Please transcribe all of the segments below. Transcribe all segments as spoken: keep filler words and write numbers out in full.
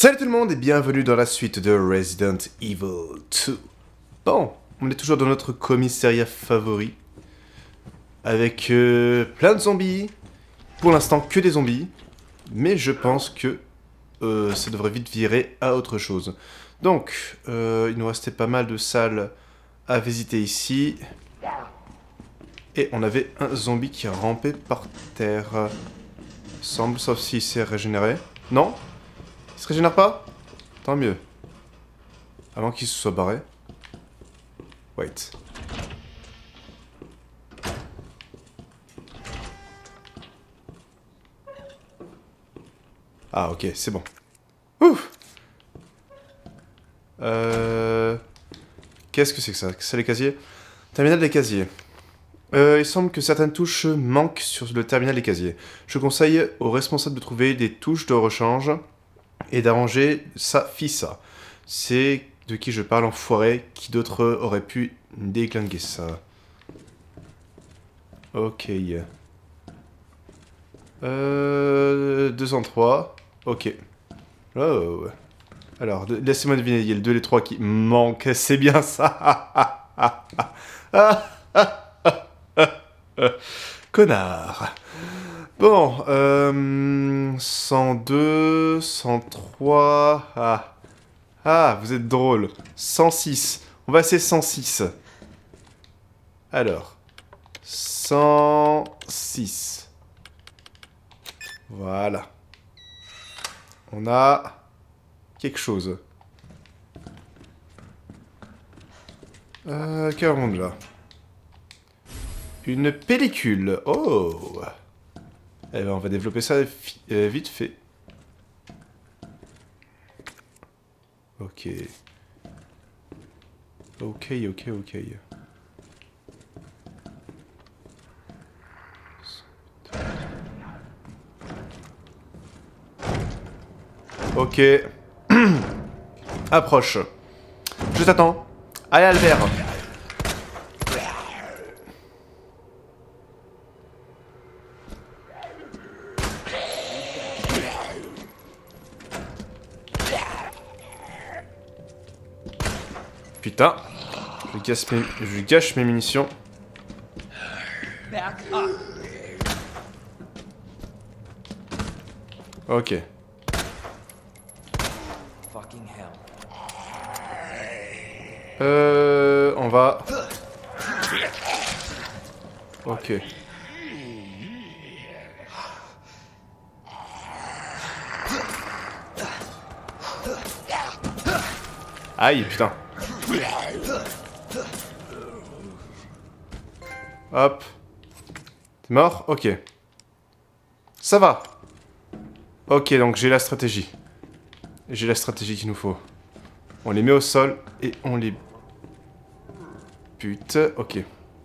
Salut tout le monde et bienvenue dans la suite de Resident Evil deux. Bon, on est toujours dans notre commissariat favori. Avec euh, plein de zombies. Pour l'instant que des zombies. Mais je pense que euh, ça devrait vite virer à autre chose. Donc, euh, il nous restait pas mal de salles à visiter ici. Et on avait un zombie qui rampait par terre. Semble, sauf s'il s'est régénéré. Non ? Il se régénère pas? Tant mieux. Avant qu'il se soit barré. Wait. Ah ok, c'est bon. Ouf. Euh... Qu'est-ce que c'est que ça? C'est les casiers? Terminal des casiers. Euh, il semble que certaines touches manquent sur le terminal des casiers. Je conseille aux responsables de trouver des touches de rechange et d'arranger ça, fit ça. C'est de qui je parle, enfoiré. Qui d'autre aurait pu déglinguer ça? Ok. Euh... deux cent trois. Ok. Oh. Alors, laissez-moi deviner, il y a le deux et le trois qui manquent. C'est bien ça. Connard. Bon, euh, cent deux, cent trois, ah, ah, vous êtes drôle, cent six, on va essayer cent six. Alors, cent six, voilà, on a quelque chose. Euh, quel monde là? Une pellicule, oh. Eh ben, on va développer ça euh, vite fait. Ok. Ok, ok, ok. Ok. Approche. Je t'attends. Allez, Albert. Putain, je gâche mes, je gâche mes munitions. Ok. Euh, on va. Ok. Aïe, putain. Hop. T'es mort? Ok. Ça va. Ok, donc j'ai la stratégie. J'ai la stratégie qu'il nous faut. On les met au sol et on les bute. Ok.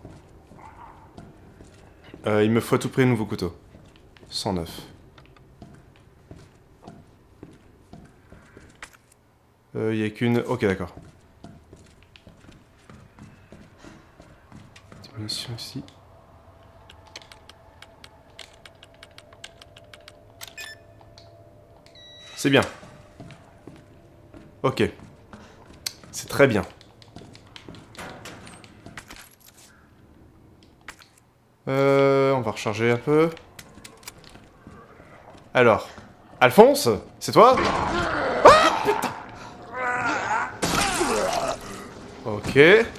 Euh, il me faut à tout prix un nouveau couteau. cent neuf. Il euh, n'y a qu'une... Ok, d'accord. Des munitions ici. C'est bien. Ok. C'est très bien. Euh, on va recharger un peu. Alors. Alphonse? C'est toi? Ah, putain! Ok.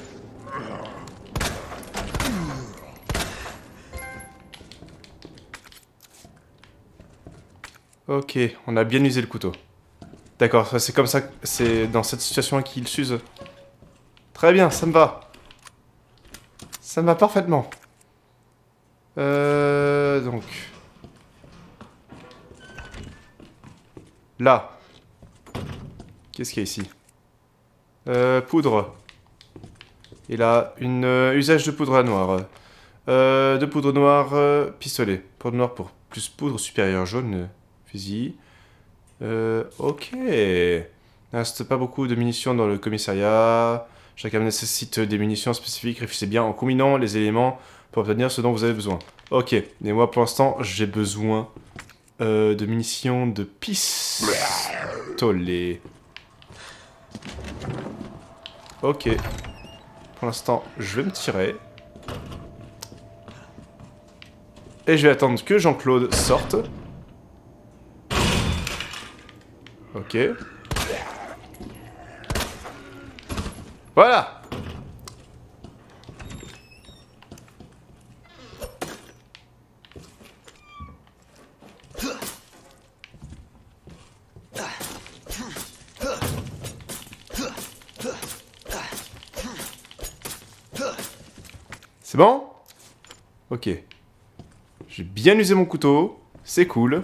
Ok, on a bien usé le couteau. D'accord, c'est comme ça, c'est dans cette situation qu'il s'use. Très bien, ça me va. Ça me va parfaitement. Euh, donc. Là. Qu'est-ce qu'il y a ici? Euh, poudre. Et là, une euh, usage de poudre à noire. Euh, de poudre noire, euh, pistolet. Poudre noire pour plus poudre supérieure jaune. Fusil. Euh, ok. Il ne reste pas beaucoup de munitions dans le commissariat. Chacun nécessite des munitions spécifiques. Réfléchissez bien en combinant les éléments pour obtenir ce dont vous avez besoin. Ok. Et moi, pour l'instant, j'ai besoin euh, de munitions de pistolet. Ok. Pour l'instant, je vais me tirer. Et je vais attendre que Jean-Claude sorte. Ok. Voilà. C'est bon? Ok. J'ai bien usé mon couteau. C'est cool.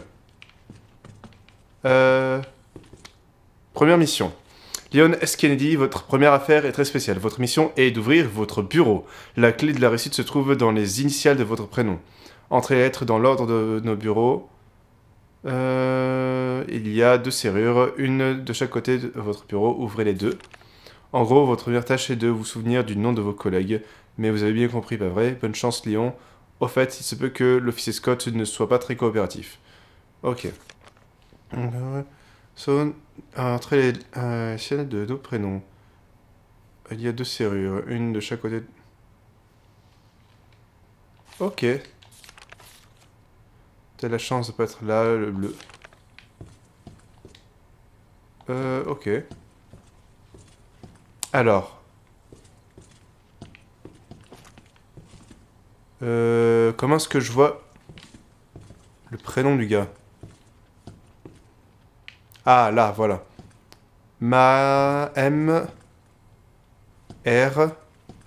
Euh... Première mission. Leon S. Kennedy, votre première affaire est très spéciale. Votre mission est d'ouvrir votre bureau. La clé de la réussite se trouve dans les initiales de votre prénom. Entrez les lettres dans l'ordre de nos bureaux. Euh... Il y a deux serrures, une de chaque côté de votre bureau. Ouvrez les deux. En gros, votre première tâche est de vous souvenir du nom de vos collègues. Mais vous avez bien compris, pas vrai? Bonne chance, Léon. Au fait, il se peut que l'officier Scott ne soit pas très coopératif. Ok. So, entre les euh, chaînes de nos prénoms. Il y a deux serrures, une de chaque côté. Ok. T'as la chance de pas être là, le bleu. Euh, ok. Alors. Euh, comment est-ce que je vois le prénom du gars? Ah, là, voilà. Ma... M... R...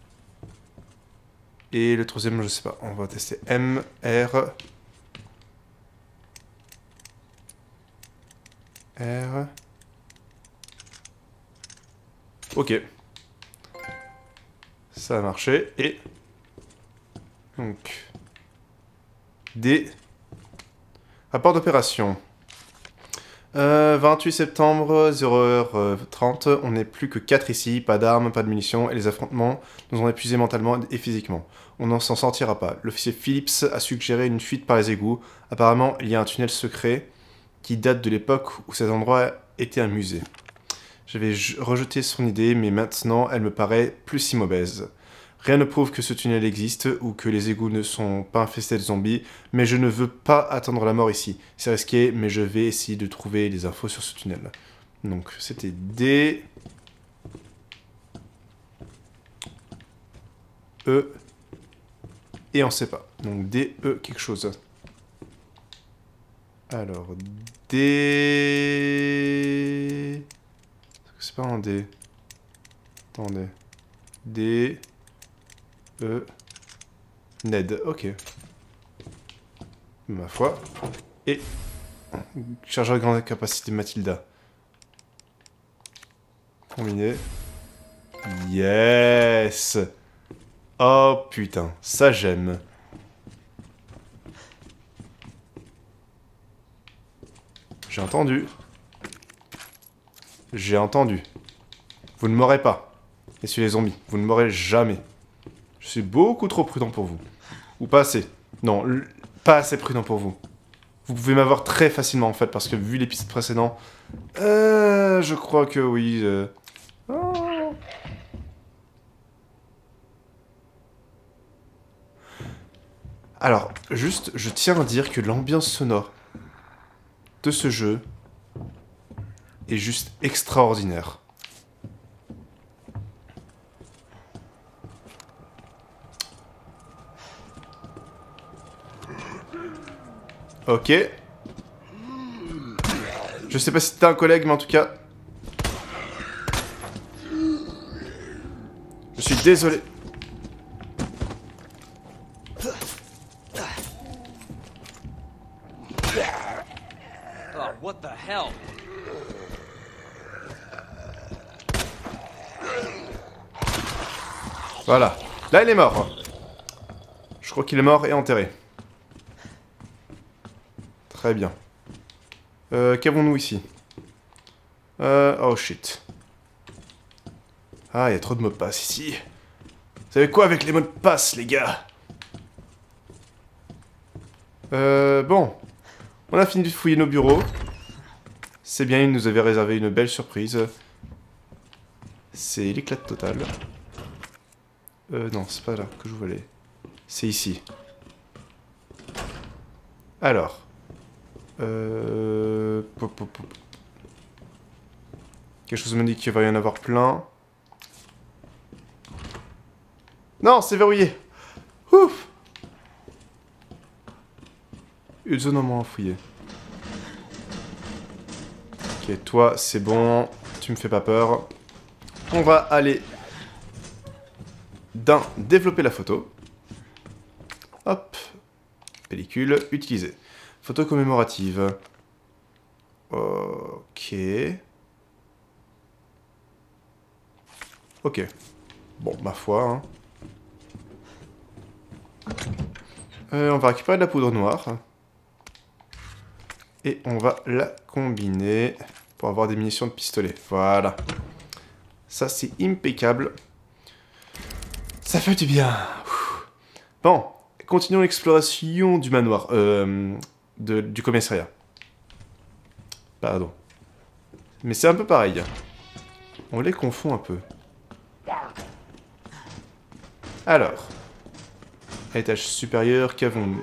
Et le troisième, je sais pas. On va tester M... R... R... Ok. Ça a marché. Et... Donc... D... Rapport d'opération. Euh, vingt-huit septembre, zéro heure trente, on n'est plus que quatre ici, pas d'armes, pas de munitions, et les affrontements nous ont épuisés mentalement et physiquement. On n'en s'en sortira pas. L'officier Phillips a suggéré une fuite par les égouts. Apparemment, il y a un tunnel secret qui date de l'époque où cet endroit était un musée. J'avais rejeté son idée, mais maintenant, elle me paraît plus si mauvaise. Rien ne prouve que ce tunnel existe ou que les égouts ne sont pas infestés de zombies, mais je ne veux pas attendre la mort ici. C'est risqué, mais je vais essayer de trouver des infos sur ce tunnel. Donc, c'était D... E... Et on sait pas. Donc, D, E, quelque chose. Alors, D... C'est pas un D. Attendez. D... E... Ned, ok. Ma foi. Et... Chargeur de grande capacité Mathilda. Combiné. Yes! Oh putain, ça j'aime. J'ai entendu. J'ai entendu. Vous ne m'aurez pas. Messieurs les zombies, vous ne m'aurez jamais. Je suis beaucoup trop prudent pour vous. Ou pas assez. Non, pas assez prudent pour vous. Vous pouvez m'avoir très facilement en fait, parce que vu l'épisode précédent... Euh... Je crois que oui... Euh... Oh. Alors, juste, je tiens à dire que l'ambiance sonore de ce jeu est juste extraordinaire. Ok. Je sais pas si t'es un collègue, mais en tout cas... Je suis désolé. Oh, what the hell? Voilà. Là, il est mort. Je crois qu'il est mort et enterré. Très bien. Euh, qu'avons-nous ici? Euh, oh shit. Ah, il y a trop de mots de passe ici. Vous savez quoi avec les mots de passe, les gars? Euh, bon. On a fini de fouiller nos bureaux. C'est bien, il nous avait réservé une belle surprise. C'est l'éclat total. Euh, non, c'est pas là que je voulais. C'est ici. Alors. Euh... Pop, pop, pop. Quelque chose me dit qu'il va y en avoir plein. Non, c'est verrouillé. Ouf. Une zone en moins à fouiller. Ok, toi, c'est bon. Tu me fais pas peur. On va aller... d'un, développer la photo. Hop. Pellicule, utiliser. Photo commémorative. Ok. Ok. Bon, ma foi. Hein. Euh, on va récupérer de la poudre noire. Et on va la combiner pour avoir des munitions de pistolet. Voilà. Ça, c'est impeccable. Ça fait du bien. Bon, continuons l'exploration du manoir. Euh, de, du commissariat. Pardon. Mais c'est un peu pareil. On les confond un peu. Alors. À l'étage supérieur, qu'avons-nous?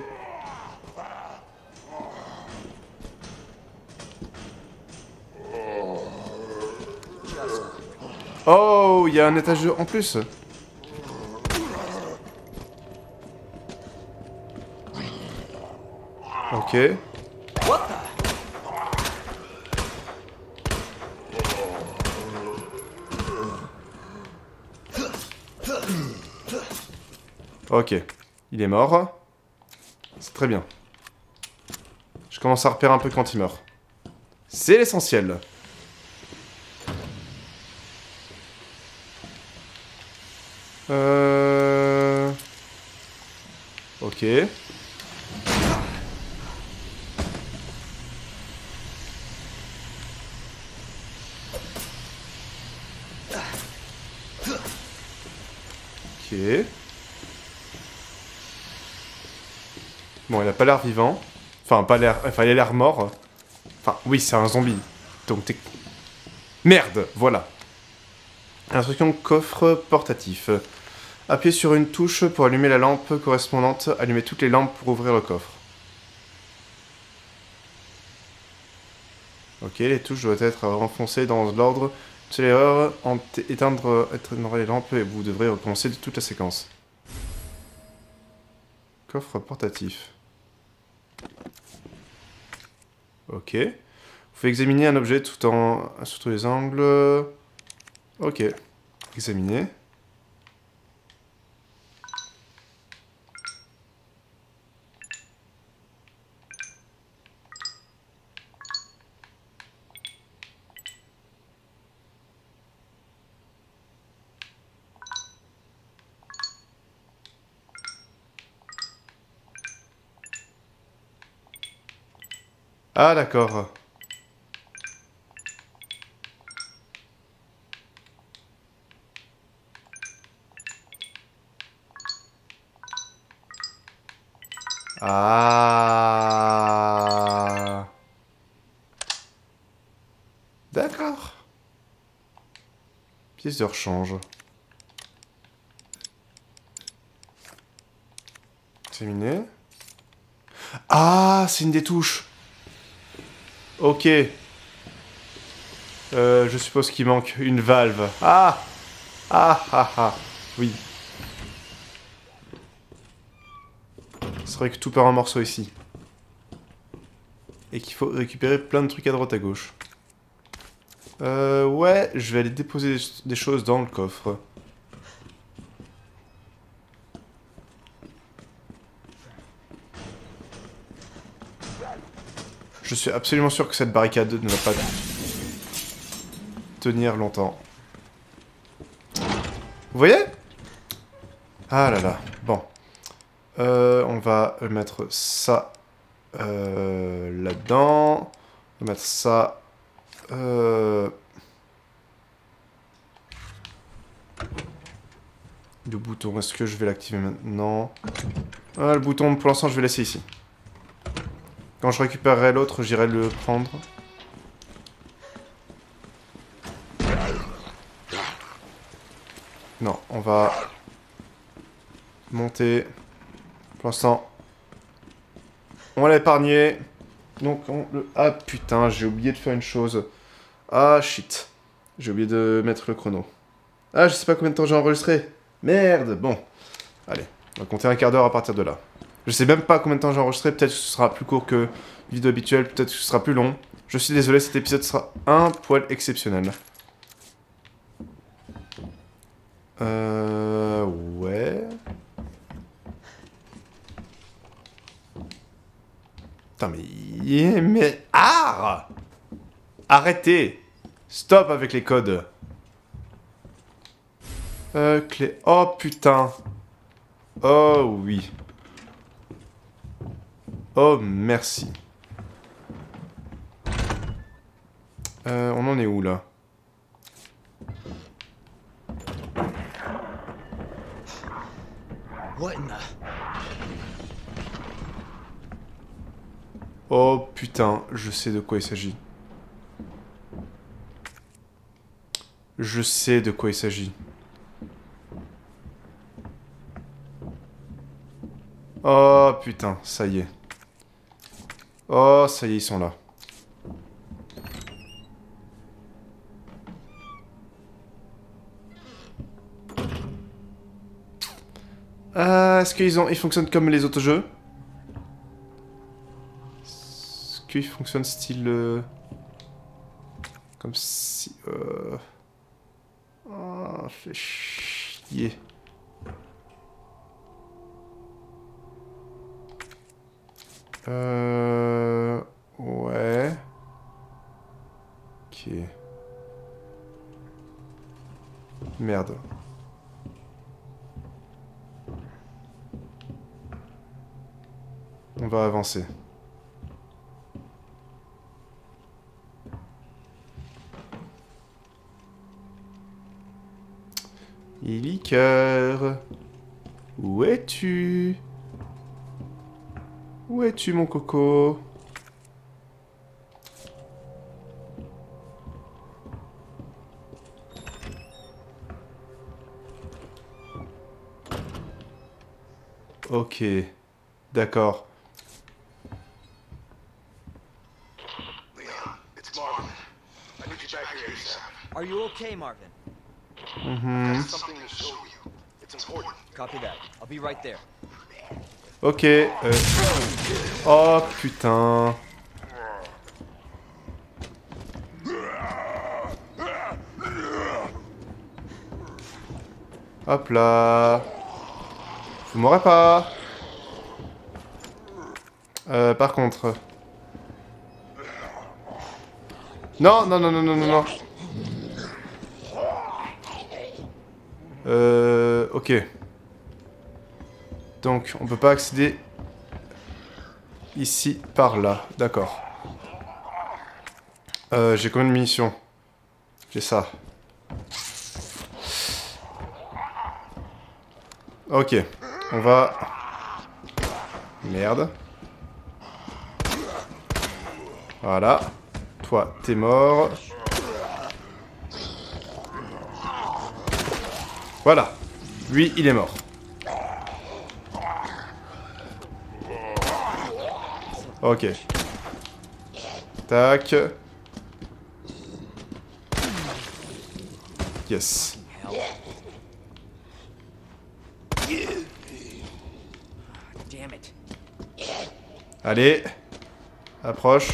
Oh, il y a un étage en plus. Ok. Ok. Il est mort. C'est très bien. Je commence à repérer un peu quand il meurt. C'est l'essentiel. Euh... Ok. Ok. Bon, il a pas l'air vivant. Enfin, pas l'air... Enfin, il a l'air mort. Enfin, oui, c'est un zombie. Donc, t'es... Merde, voilà. Instruction coffre portatif. Appuyez sur une touche pour allumer la lampe correspondante. Allumez toutes les lampes pour ouvrir le coffre. Ok, les touches doivent être renfoncées dans l'ordre. C'est l'erreur. Éteindre, éteindre les lampes et vous devrez recommencer toute la séquence. Coffre portatif. Ok. Vous pouvez examiner un objet tout en... sous tous les angles. Ok. Examiner. Ah, d'accord. Ah. D'accord. Pièce de rechange. Terminé. Ah, c'est une des touches. Ok. Euh, je suppose qu'il manque une valve. Ah. Ah, ah, ah. Oui. C'est vrai que tout part en morceaux ici. Et qu'il faut récupérer plein de trucs à droite à gauche. Euh, ouais, je vais aller déposer des choses dans le coffre. Je suis absolument sûr que cette barricade ne va pas tenir longtemps. Vous voyez? Ah là là, bon. Euh, on va mettre ça euh, là-dedans. On va mettre ça... Euh... Le bouton, est-ce que je vais l'activer maintenant? Ah, le bouton, pour l'instant, je vais laisser ici. Quand je récupérerai l'autre, j'irai le prendre. Non, on va monter. Pour l'instant, on l'a épargné. Donc on le... Ah putain, j'ai oublié de faire une chose. Ah shit. J'ai oublié de mettre le chrono. Ah, je sais pas combien de temps j'ai enregistré. Merde, bon. Allez, on va compter un quart d'heure à partir de là. Je sais même pas combien de temps j'ai enregistré. Peut-être que ce sera plus court que une vidéo habituelle. Peut-être que ce sera plus long. Je suis désolé, cet épisode sera un poil exceptionnel. Euh... Ouais... Putain, mais... Mais... Ah! Arrêtez! Stop avec les codes. Euh, clé... Oh, putain. Oh, oui. Oh, merci. Euh, on en est où, là? What in the... Oh, putain, je sais de quoi il s'agit. Je sais de quoi il s'agit. Oh, putain, ça y est. Oh, ça y est, ils sont là. Euh, est-ce qu'ils ont... ils fonctionnent comme les autres jeux? Est-ce qu'ils fonctionnent style... Euh... Comme si... Euh... Oh, fait chier. Euh... Ouais... Ok... Merde. On va avancer. Illiker, où es-tu? Où es-tu, mon coco? Ok, d'accord. Are you okay, Marvin? Mhm. Copy that. I'll be right there. Ok. Euh... Oh putain. Hop là. Vous m'aurez pas. Euh, par contre. Non, non, non, non, non, non, non. Euh... Ok. Donc, on peut pas accéder... Ici, par là. D'accord. Euh, j'ai combien de munitions? J'ai ça. Ok. On va... Merde. Voilà. Toi, t'es mort. Voilà. Lui, il est mort. Ok. Tac. Yes. Damn it. Allez. Approche.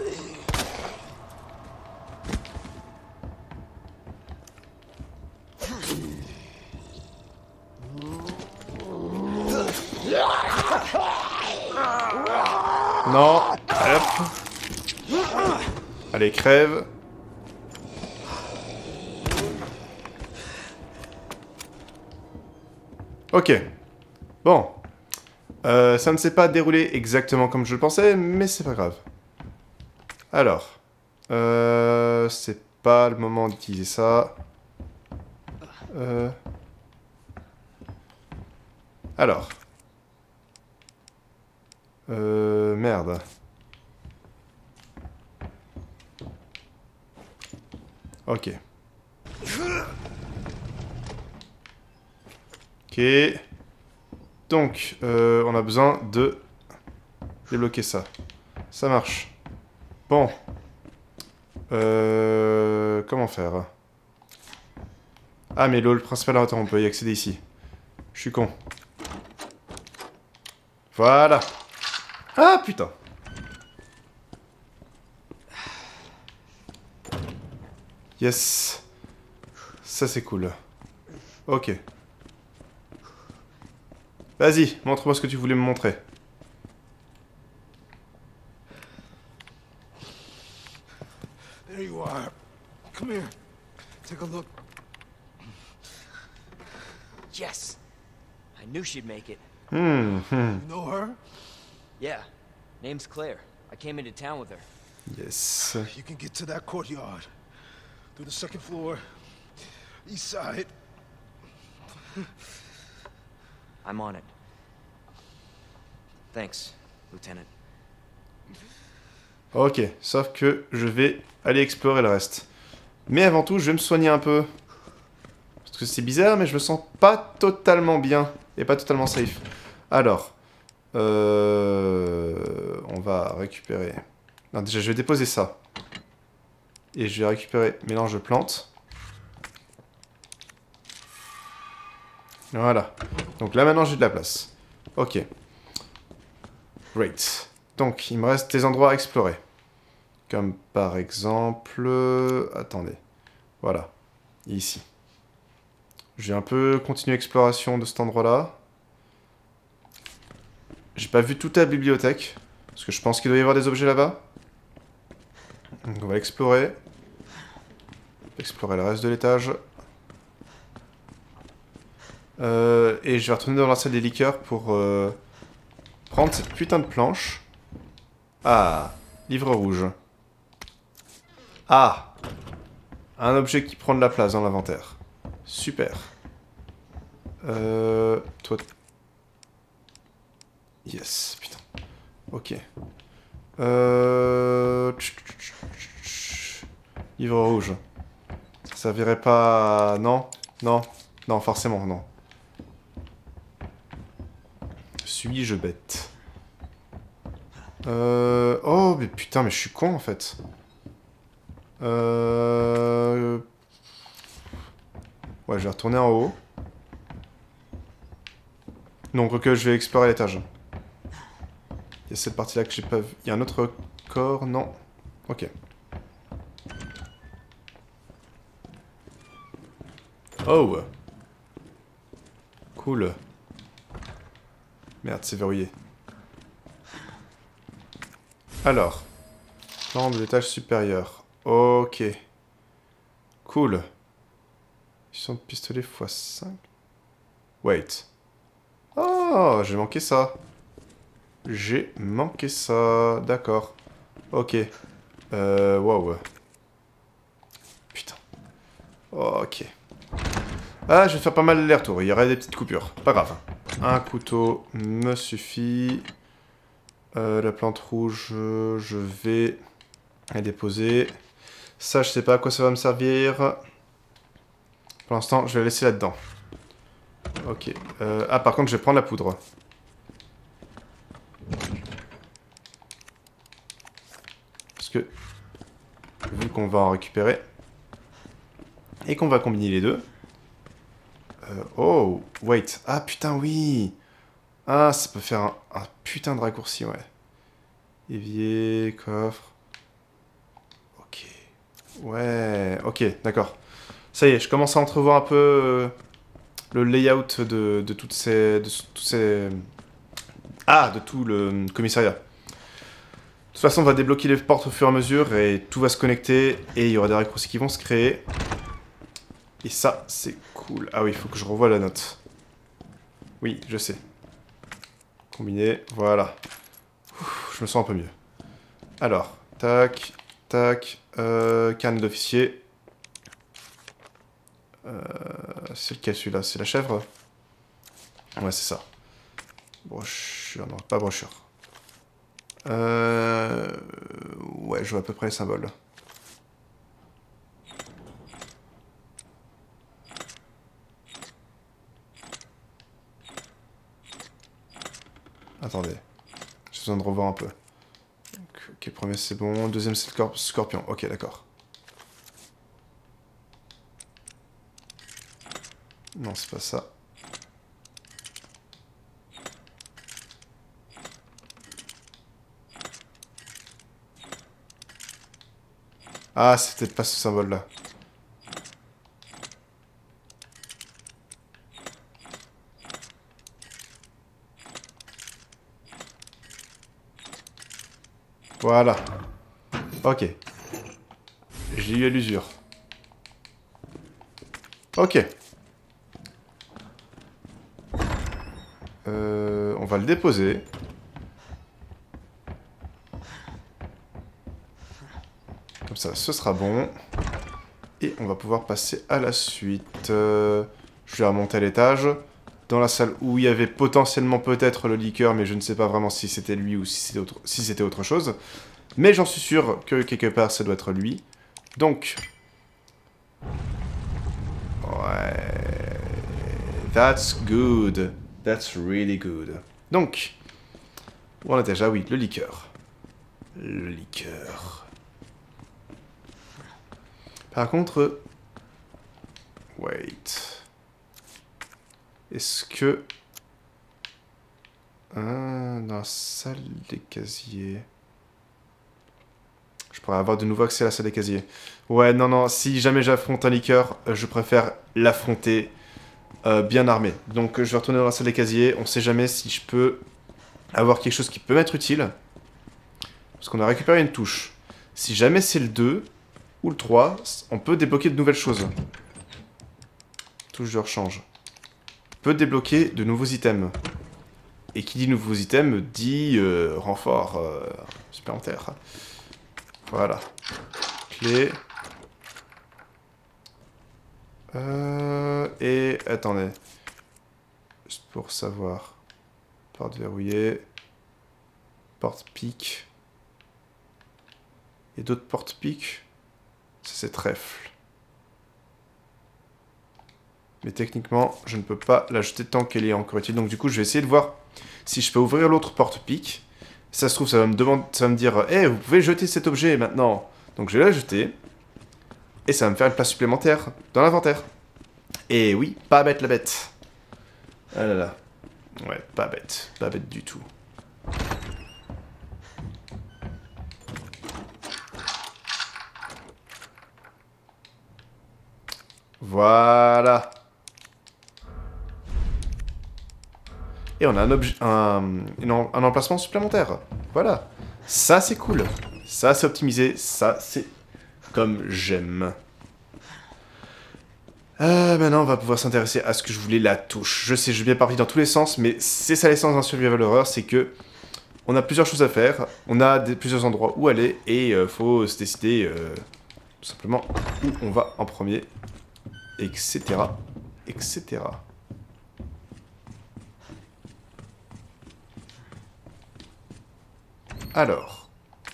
Non. Hop. Allez, crève. Ok. Bon. Euh, ça ne s'est pas déroulé exactement comme je le pensais, mais c'est pas grave. Alors. Euh, c'est pas le moment d'utiliser ça. Euh... Alors. Euh... Merde. Ok. Ok. Donc, euh, on a besoin de débloquer ça. Ça marche. Bon. Euh, comment faire? Ah, mais le hall principal, attends, on peut y accéder ici. Je suis con. Voilà. Ah, putain. Yes. Ça, c'est cool. Ok. Vas-y, montre-moi ce que tu voulais me montrer. There you are. Come here. Take a look. Yes. I knew she'd make it. Hmm, hmm. You know her? Yeah. Name's Claire. I came into town with her. Yes. You can get to that courtyard. Through the second floor. East side. I'm on it. Thanks, Lieutenant. Ok, sauf que je vais aller explorer le reste. Mais avant tout, je vais me soigner un peu. Parce que c'est bizarre, mais je me sens pas totalement bien. Et pas totalement safe. Alors. Euh, on va récupérer... Non, déjà, je vais déposer ça. Et je vais récupérer mélange de plantes. Voilà. Donc là, maintenant, j'ai de la place. Ok. Great. Donc, il me reste des endroits à explorer. Comme par exemple... Attendez. Voilà. Ici. Je vais un peu continuer l'exploration de cet endroit-là. J'ai pas vu toute la bibliothèque. Parce que je pense qu'il doit y avoir des objets là-bas. Donc on va explorer. Explorer le reste de l'étage. Euh, et je vais retourner dans la salle des liqueurs pour euh, prendre cette putain de planche. Ah, livre rouge. Ah, un objet qui prend de la place dans l'inventaire. Super. Euh, toi... Yes, putain. Ok. Euh... Livre rouge. Ça servirait pas... Non, non, non, forcément, non. Suis-je bête? Euh... Oh, mais putain, mais je suis con, en fait. Euh... Ouais, je vais retourner en haut. Donc, que je vais explorer l'étage. Il y a cette partie-là que j'ai pas vu. Il y a un autre corps, non? Ok. Oh! Cool. Merde, c'est verrouillé. Alors. Plan de l'étage supérieur. Ok. Cool. Mission de pistolet fois cinq. Wait. Oh, j'ai manqué ça. J'ai manqué ça. D'accord. Ok. Euh, wow. Putain. Ok. Ah, je vais faire pas mal l'aller-retour. Il y aurait des petites coupures. Pas grave. Un couteau me suffit. Euh, la plante rouge, je vais la déposer. Ça, je sais pas à quoi ça va me servir. Pour l'instant, je vais la laisser là-dedans. Ok. Euh, ah, par contre, je vais prendre la poudre. Parce que, vu qu'on va en récupérer, et qu'on va combiner les deux... Euh, oh, wait. Ah, putain, oui. Ah, ça peut faire un, un putain de raccourci, ouais. Évier, coffre... Ok. Ouais, ok, d'accord. Ça y est, je commence à entrevoir un peu euh, le layout de, de toutes ces... De, tous ces... Ah, de tout le commissariat. De toute façon, on va débloquer les portes au fur et à mesure et tout va se connecter et il y aura des raccourcis qui vont se créer. Et ça, c'est cool. Ah oui, il faut que je revoie la note. Oui, je sais. Combiner, voilà. Ouf, je me sens un peu mieux. Alors, tac, tac, euh, carnet d'officier. Euh, c'est lequel celui-là? C'est la chèvre? Ouais, c'est ça. Brochure, non, pas brochure. Euh... Ouais, je vois à peu près les symboles. Attendez. J'ai besoin de revoir un peu. Donc, ok, premier c'est bon. Deuxième c'est le corp scorpion. Ok, d'accord. Non, c'est pas ça. Ah, c'est peut-être pas ce symbole-là. Voilà. Ok. J'ai eu à l'usure. Ok. Euh, on va le déposer. Comme ça, ce sera bon. Et on va pouvoir passer à la suite. Euh, je vais remonter à l'étage. Dans la salle où il y avait potentiellement peut-être le liqueur, mais je ne sais pas vraiment si c'était lui ou si c'était autre, si c'était autre chose. Mais j'en suis sûr que quelque part, ça doit être lui. Donc... Ouais... That's good. That's really good. Donc... Où on était déjà? Oui, le liqueur. Le liqueur... Par contre... Wait... Est-ce que... Ah, dans la salle des casiers... Je pourrais avoir de nouveau accès à la salle des casiers. Ouais, non, non, si jamais j'affronte un liqueur, je préfère l'affronter euh, bien armé. Donc je vais retourner dans la salle des casiers. On sait jamais si je peux avoir quelque chose qui peut m'être utile. Parce qu'on a récupéré une touche. Si jamais c'est le deux ou le trois, on peut débloquer de nouvelles choses. Touche de rechange. On peut débloquer de nouveaux items. Et qui dit nouveaux items dit euh, renfort euh, supplémentaire. Voilà. Clé. Euh, et attendez. Juste pour savoir. Porte verrouillée. Porte pique. Et d'autres porte pique. Ça c'est trèfle. Mais techniquement, je ne peux pas l'ajouter tant qu'elle est encore utile. Donc du coup, je vais essayer de voir si je peux ouvrir l'autre porte-pique. Si ça se trouve, ça va me demander, ça va me dire « Eh, hey, vous pouvez jeter cet objet maintenant !» Donc je vais la jeter. Et ça va me faire une place supplémentaire dans l'inventaire. Et oui, pas bête la bête. Ah là là. Ouais, pas bête. Pas bête du tout. Voilà. Et on a un, objet, un, un emplacement supplémentaire. Voilà. Ça, c'est cool. Ça, c'est optimisé. Ça, c'est comme j'aime. Euh, maintenant, on va pouvoir s'intéresser à ce que je voulais, la touche. Je sais, je vais bien partir dans tous les sens, mais c'est ça l'essence d'un survival horror, c'est que on a plusieurs choses à faire, on a des, plusieurs endroits où aller, et euh, faut se décider euh, tout simplement où on va en premier, et cetera, et cetera. Alors,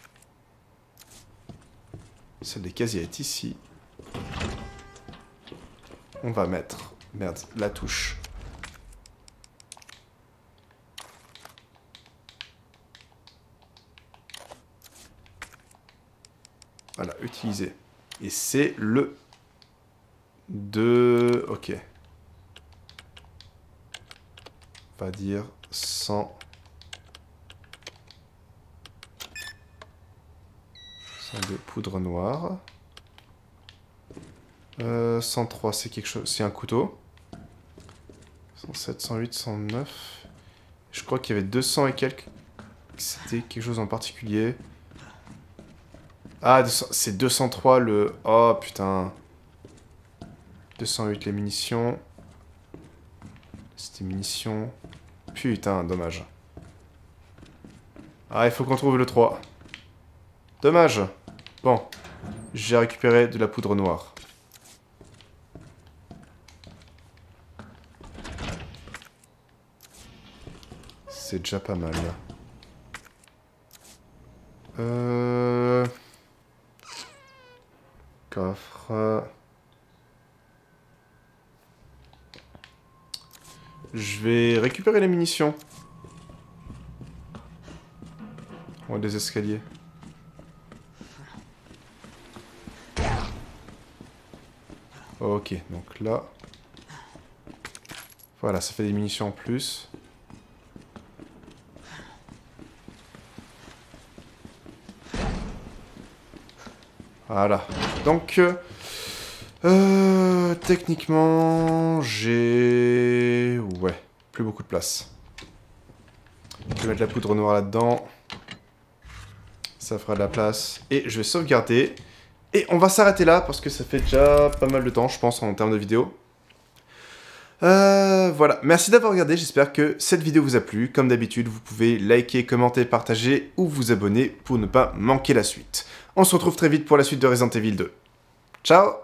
celle des casiers est ici. On va mettre, merde, la touche. Voilà, utiliser. Et c'est le deux... Ok. On va dire cent... cent deux poudre noire. Euh, cent trois, c'est quelque chose, c'est un couteau. cent sept, cent huit, cent neuf. Je crois qu'il y avait deux cents et quelques. C'était quelque chose en particulier. Ah, c'est deux cent trois le... Oh putain. deux cent huit les munitions. C'était munitions. Putain, dommage. Ah, il faut qu'on trouve le trois. Dommage. Bon. J'ai récupéré de la poudre noire. C'est déjà pas mal. Euh... Coffre. Je vais récupérer les munitions. Ouais, des escaliers. Ok, donc là... Voilà, ça fait des munitions en plus. Voilà. Donc... Euh, euh, techniquement... J'ai... Ouais, plus beaucoup de place. Je vais mettre la poudre noire là-dedans. Ça fera de la place. Et je vais sauvegarder. Et on va s'arrêter là parce que ça fait déjà pas mal de temps, je pense, en termes de vidéo. Euh, voilà. Merci d'avoir regardé. J'espère que cette vidéo vous a plu. Comme d'habitude, vous pouvez liker, commenter, partager ou vous abonner pour ne pas manquer la suite. On se retrouve très vite pour la suite de Resident Evil deux. Ciao!